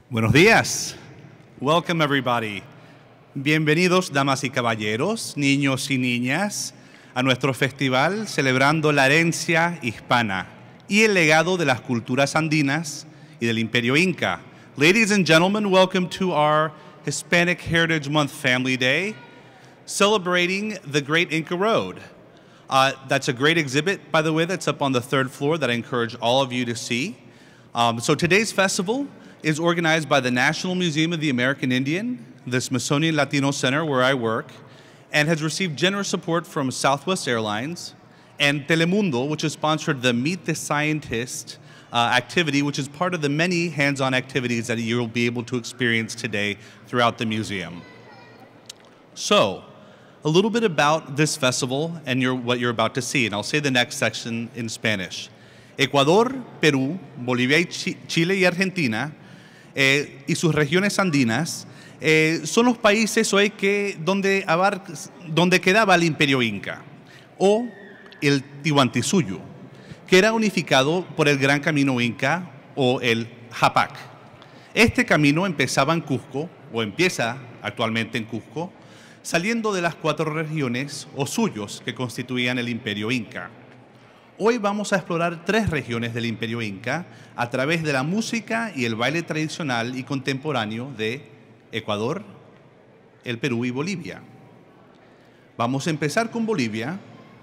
Buenos días. Welcome everybody. Bienvenidos, damas y caballeros, niños y niñas, a nuestro festival celebrando la herencia hispana y el legado de las culturas andinas y del Imperio Inca. Ladies and gentlemen, welcome to our Hispanic Heritage Month Family Day, celebrating the Great Inca Road. That's a great exhibit, by the way, that's up on the third floor that I encourage all of you to see. So today's festival is organized by the National Museum of the American Indian, the Smithsonian Latino Center where I work, and has received generous support from Southwest Airlines and Telemundo, which has sponsored the Meet the Scientist activity, which is part of the many hands-on activities that you'll be able to experience today throughout the museum. So, a little bit about this festival and what you're about to see, and I'll say the next section in Spanish. Ecuador, Perú, Bolivia, Chile y Argentina y sus regiones andinas son los países hoy donde quedaba el Imperio Inca o el Tiwantisuyo, que era unificado por el Gran Camino Inca o el Japac. Este camino empezaba en Cusco, o empieza actualmente en Cusco, saliendo de las 4 regiones o suyos que constituían el Imperio Inca. Hoy vamos a explorar 3 regiones del Imperio Inca a través de la música y el baile tradicional y contemporáneo de Ecuador, el Perú y Bolivia. Vamos a empezar con Bolivia,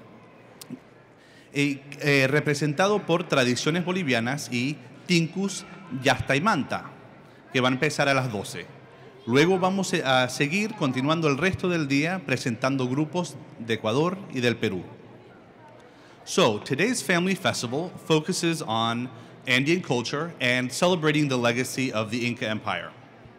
representado por tradiciones bolivianas y Tincus Yastaimanta, que van a empezar a las 12. Luego vamos a seguir continuando el resto del día presentando grupos de Ecuador y del Perú. So, today's family festival focuses on Andean culture and celebrating the legacy of the Inca Empire.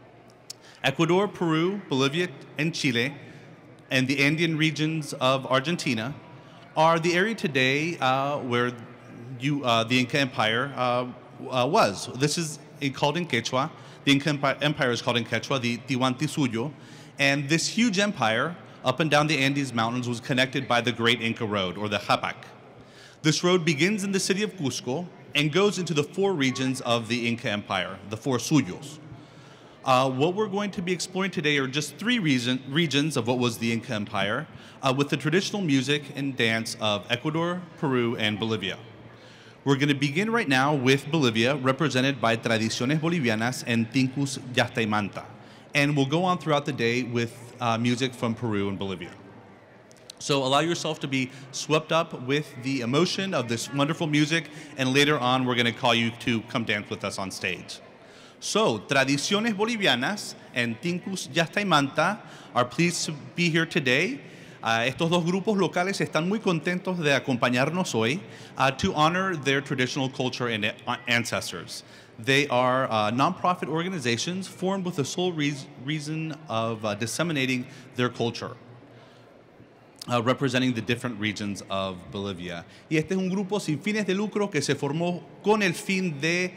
Ecuador, Peru, Bolivia, and Chile, and the Andean regions of Argentina are the area today where the Inca Empire was. This is called in Quechua. The Inca Empire is called in Quechua the Tiwantisuyo, and this huge empire up and down the Andes Mountains was connected by the Great Inca Road, or the Japac. This road begins in the city of Cusco and goes into the 4 regions of the Inca Empire, the 4 suyos. What we're going to be exploring today are just 3 regions of what was the Inca Empire, with the traditional music and dance of Ecuador, Peru, and Bolivia. We're going to begin right now with Bolivia, represented by Tradiciones Bolivianas and Tincus Yastaimanta. And we'll go on throughout the day with music from Peru and Bolivia. So allow yourself to be swept up with the emotion of this wonderful music, and later on we're going to call you to come dance with us on stage. So, Tradiciones Bolivianas and Tincus Yastaimanta are pleased to be here today. Estos 2 grupos locales están muy contentos de acompañarnos hoy to honor their traditional culture and ancestors. They are nonprofit organizations formed with the sole reason of disseminating their culture. Representing the different regions of Bolivia. Y este es un grupo sin fines de lucro que se formó con el fin de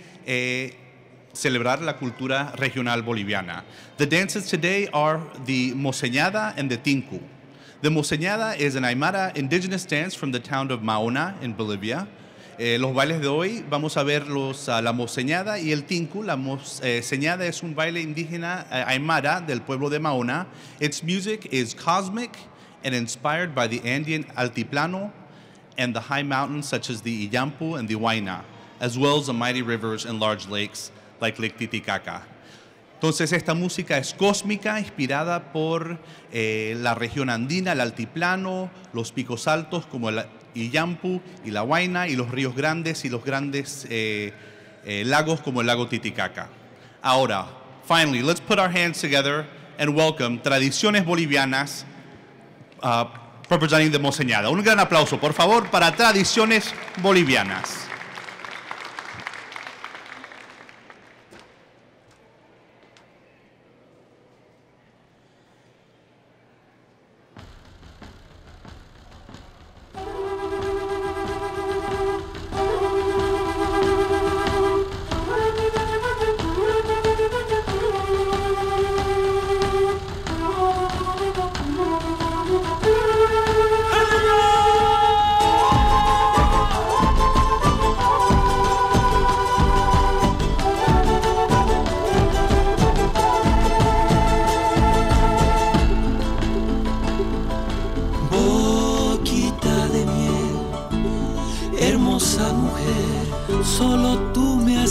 celebrar la cultura regional boliviana. The dances today are the Moseñada and the Tinku. The Moseñada is an Aymara indigenous dance from the town of Maona in Bolivia. Los bailes de hoy vamos a ver la Moseñada y el Tinku. La Moseñada es un baile indígena Aymara del pueblo de Maona. Its music is cosmic and inspired by the Andean Altiplano and the high mountains such as the Illampu and the Huayna, as well as the mighty rivers and large lakes like Lake Titicaca. Entonces esta música es cósmica, inspirada por la región andina, el altiplano, los picos altos como el Illampu y la Huayna, y los ríos grandes y los grandes lagos como el lago Titicaca. Ahora, finally, let's put our hands together and welcome Tradiciones Bolivianas, representing the Moseñada. Un gran aplauso, por favor, para Tradiciones Bolivianas.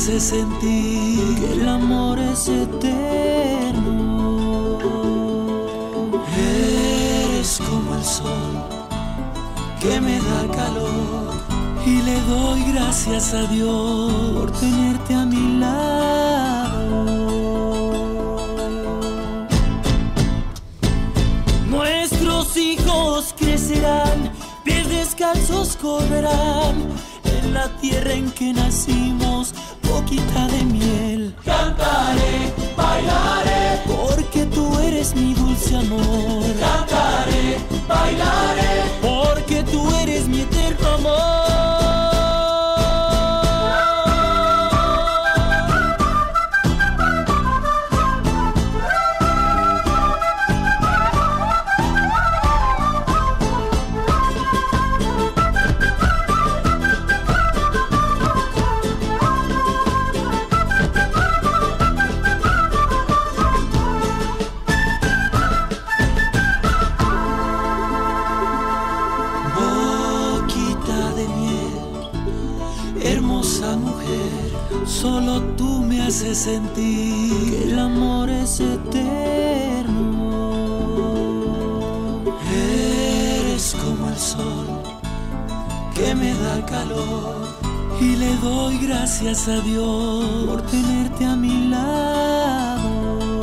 hace sentir que el amor es eterno. Eres como el sol que me da calor y le doy gracias a Dios por tenerte a mi lado. Nuestros hijos crecerán, pies descalzos correrán en la tierra en que nacimos, boquita de miel. Cantaré, bailaré, porque tú eres mi dulce amor. Cantaré, bailaré, porque tú eres mi eterno amor. Solo tú me haces sentir que el amor es eterno. Eres como el sol que me da calor y le doy gracias a Dios por tenerte a mi lado.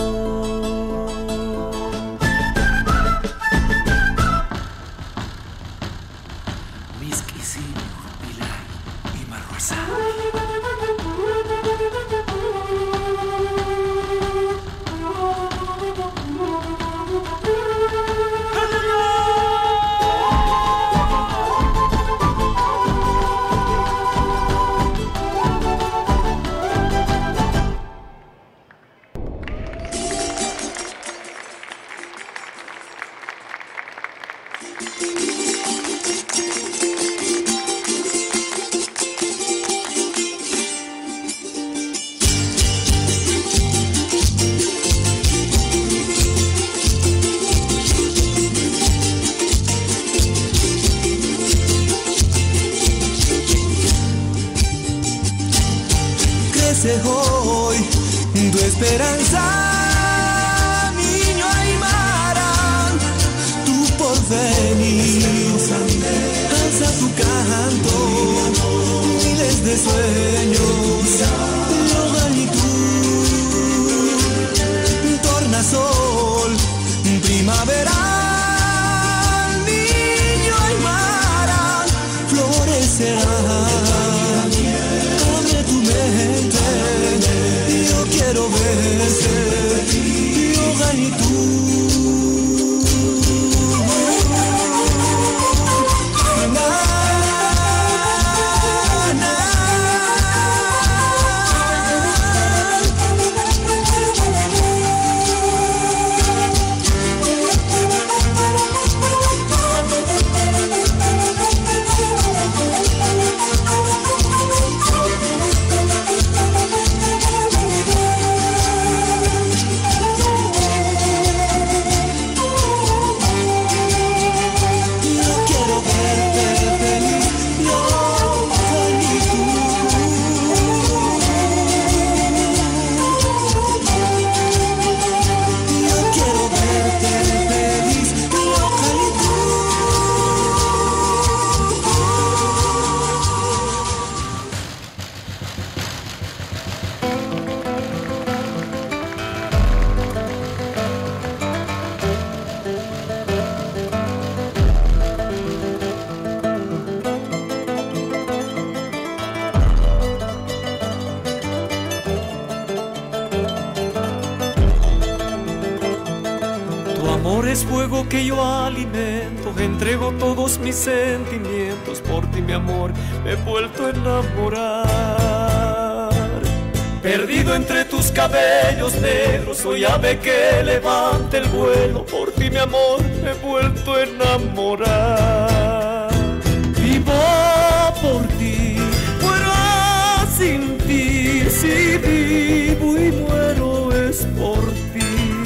Hoy tu esperanza, niño Aymara, tu porvenir, alza tu canto, miles de sueños, longitud, tornasol, primaveral, niño Aymara, florecerá. Quiero verte, yoga y tú. Es fuego que yo alimento, entrego todos mis sentimientos. Por ti, mi amor, me he vuelto a enamorar. Perdido entre tus cabellos negros, soy ave que levanta el vuelo. Por ti, mi amor, me he vuelto a enamorar. Vivo por ti, muero sin ti. Si vivo y muero es por ti.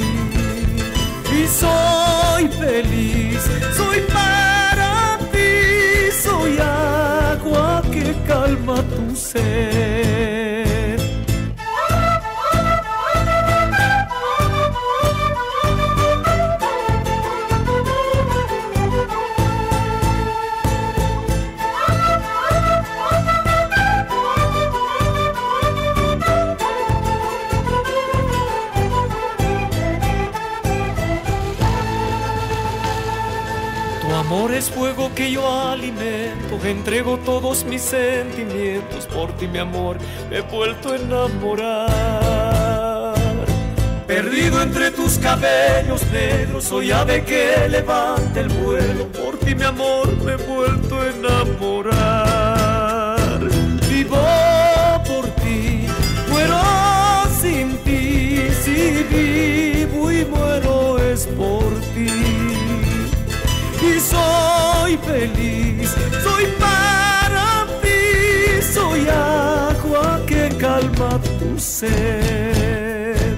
Y soy feliz, soy para ti, soy agua que calma tu sed. amor es fuego que yo alimento, entrego todos mis sentimientos. Por ti, mi amor, me he vuelto a enamorar. Perdido entre tus cabellos negros, soy ave que levanta el vuelo. Por ti, mi amor, me he vuelto a enamorar. Vivo por ti, muero sin ti. Si vivo y muero es por ti. Y soy feliz, soy para ti. Soy agua que calma tu sed.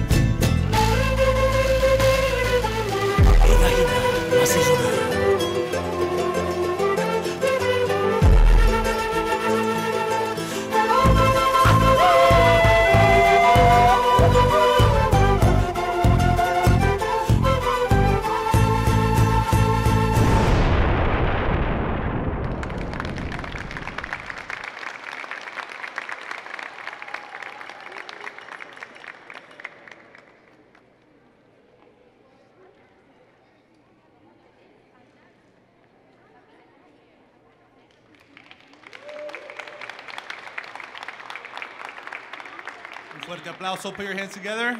Un fuerte aplauso, put your hands together.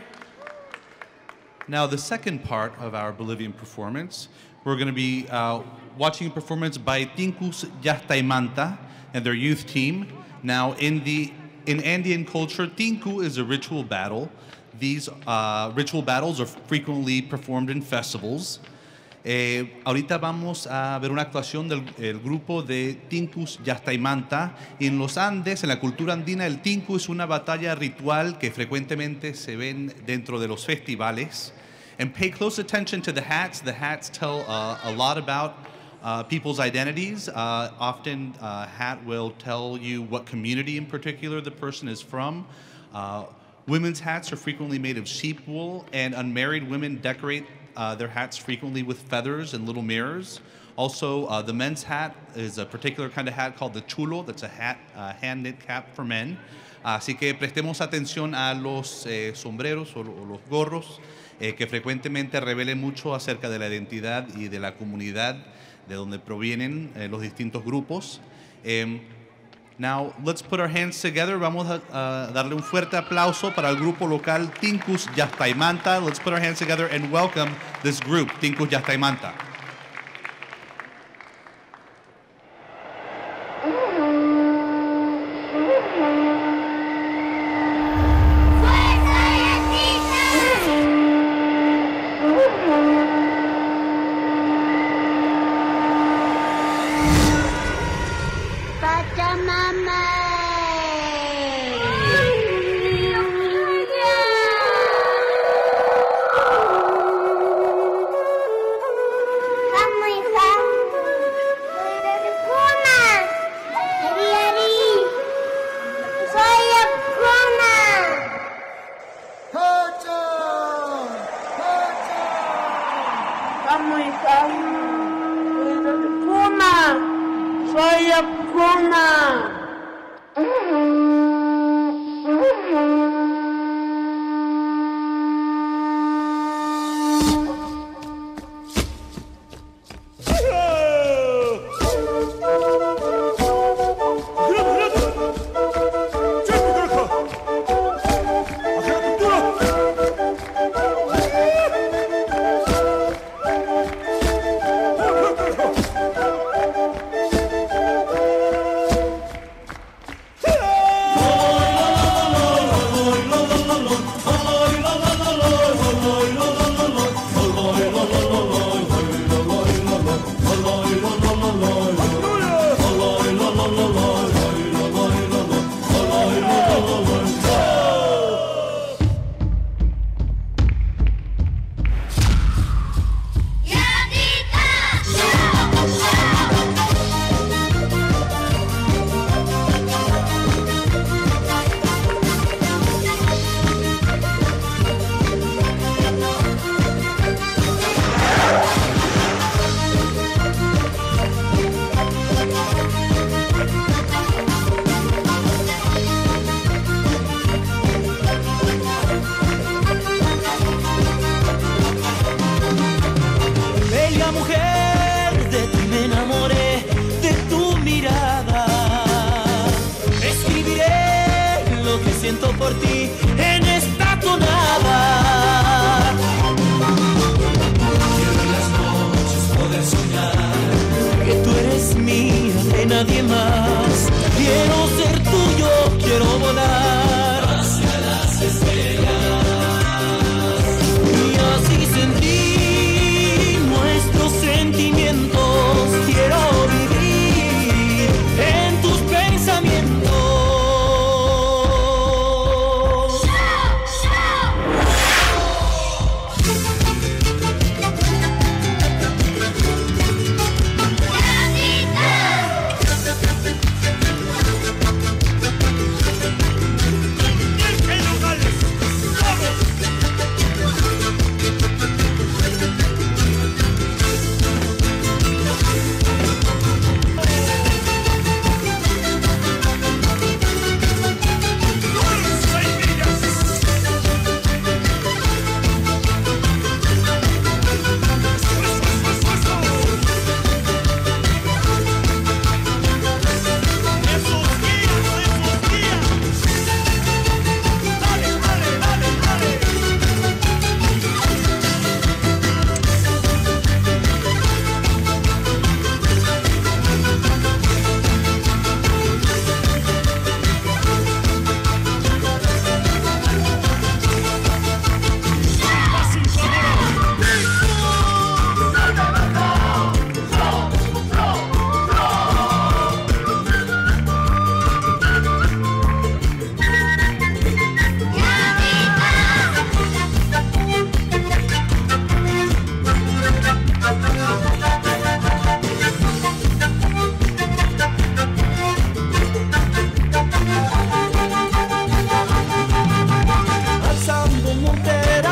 Now, the second part of our Bolivian performance, we're going to be watching a performance by Tincus Yastaimanta and their youth team. Now, in Andean culture, Tinku is a ritual battle. These ritual battles are frequently performed in festivals. Ahorita vamos a ver una actuación del grupo de Tincus Yastaimanta. En los Andes, en la cultura andina, el Tinku es una batalla ritual que frecuentemente se ven dentro de los festivales. And pay close attention to the hats. The hats tell a lot about people's identities. Often a hat will tell you what community in particular the person is from. Women's hats are frequently made of sheep wool, and unmarried women decorate their hats frequently with feathers and little mirrors. Also, the men's hat is a particular kind of hat called the chulo. That's a hat, hand-knit cap for men. Así que prestemos atención a los sombreros o los gorros que frecuentemente revelen mucho acerca de la identidad y de la comunidad de donde provienen los distintos grupos. Now, let's put our hands together. Vamos a darle un fuerte aplauso para el grupo local Tincus Yastaimanta. Let's put our hands together and welcome this group, Tincus Yastaimanta.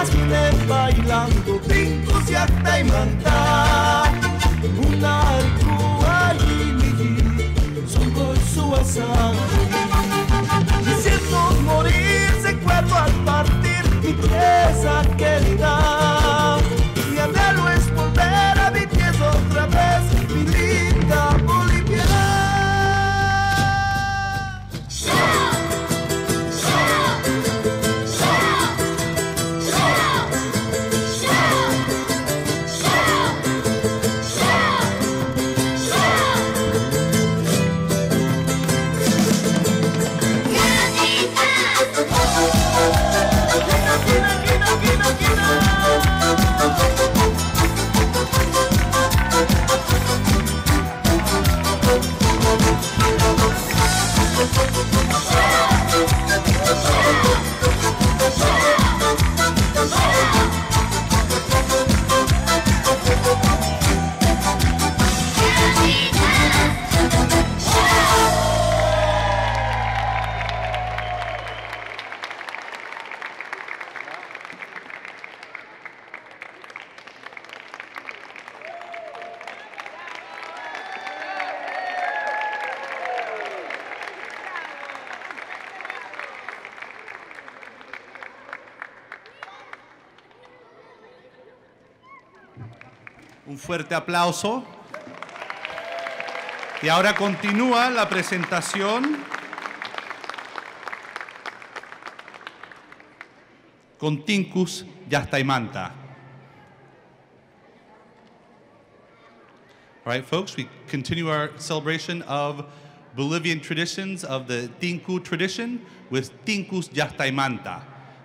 niñas vienen bailando Tincus, Llacta y Manta. Una alcua y son con su asado. Me siento morir, recuerdo al partir mi pieza querida. Mi anhelo es volver a mi tierra otra vez, mi linda Bolivia. Un fuerte aplauso. Y ahora continúa la presentación con Tincus, Llacta y Manta. All right, folks, we continue our celebration of Bolivian traditions of the Tinku tradition with Tincus, Llacta y Manta.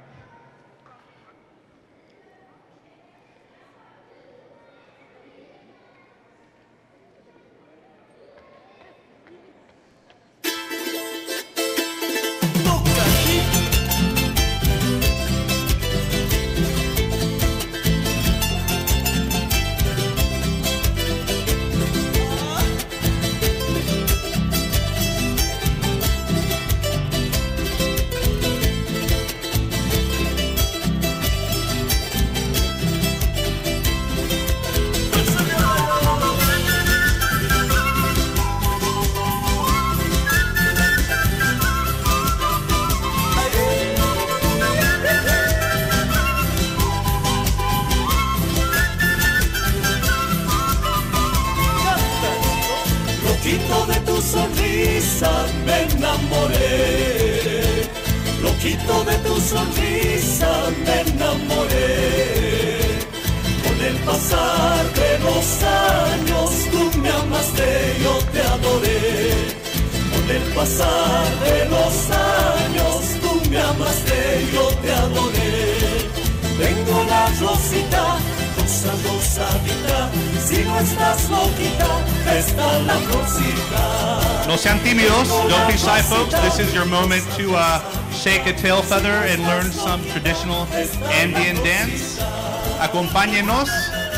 Loquito de tu sonrisa me enamoré. Loquito de tu sonrisa me enamoré. Con el pasar de los años tú me amaste, yo te adoré. Con el pasar de los años tú me amaste, yo te adoré. Tengo la rosita, rosa, rosadita. Si no estás loquita, está la florcita. No sean tímidos. Don't be shy, folks. This is your moment to shake a tail feather and learn some traditional Andean dance. Acompáñenos.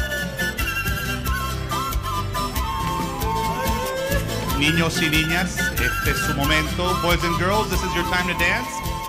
Niños y niñas, este es su momento. Boys and girls, this is your time to dance.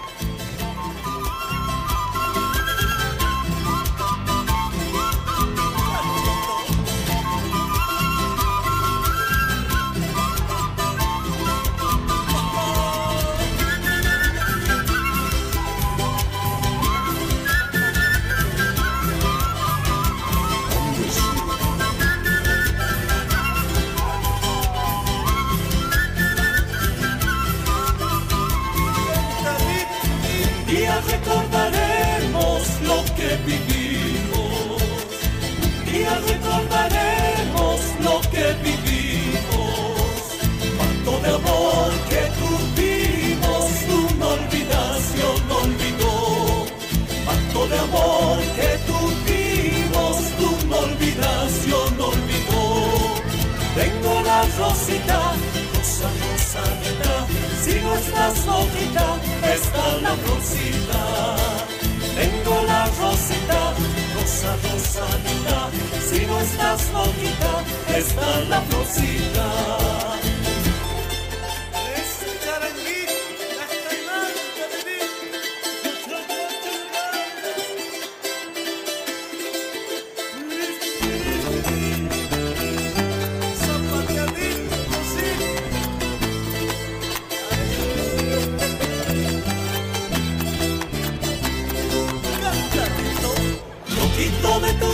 Recordaremos lo que vivimos, un día recordaremos lo que vivimos. Cuánto de amor que tuvimos, tú no olvidas, yo no olvido. Cuánto de amor que tuvimos, tú no olvidas, yo no olvido. Tengo la rosita, rosa, rosadita. Si no estás loquita, está la florcita. Tengo la rosita, rosa, rosadita. Si no estás loquita, está la florcita.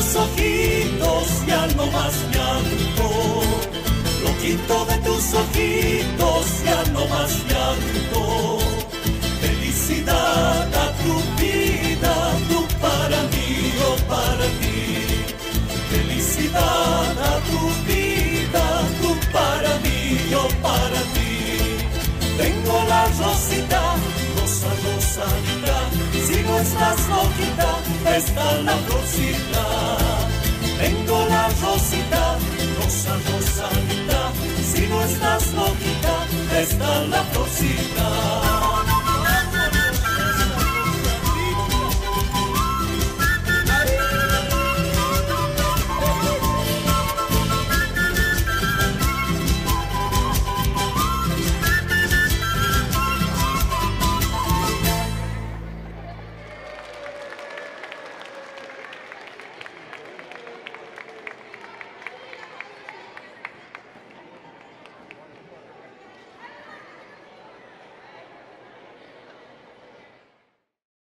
tus ojitos ya no más llanto, loquito de tus ojitos ya no más llanto. Felicidad a tu vida, tú para mí, yo para ti. Felicidad a tu vida, tú para mí, yo para ti. Tengo la rosita, rosa, rosadita, si no estás loquita, está la florcita. Tengo la rosita, rosa, rosadita, si no estás loquita, está la florcita.